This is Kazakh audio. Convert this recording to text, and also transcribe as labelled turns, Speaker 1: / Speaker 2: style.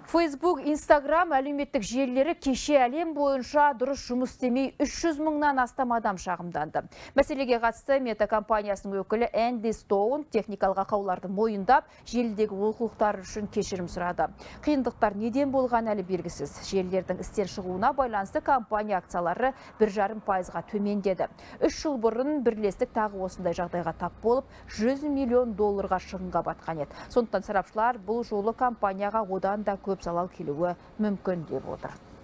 Speaker 1: Facebook, Instagram әлеуметтік желілері кеше әлем бойынша дұрыс жұмыс істемей 300 мыңнан астам адам шағымданды. Мәселеге қатысты Мета компаниясының өкілі Энди Стоун техникалық ақауларды мойындап, желідегі олқылықтар үшін кешірім сұрады. Қиындықтар неден болған әлі белгісіз. Желілердің істен шығуына байланысты компания акциялары 1,5%-ға төмендеді. 3 жыл бұрын бірлестік тағы осындай жағдайға тап болып, $100 миллион шығынға батқан еді. Сондықтан сарапшылар бұл жолы компанияға одан да көп залал келуі мүмкін деп отыр.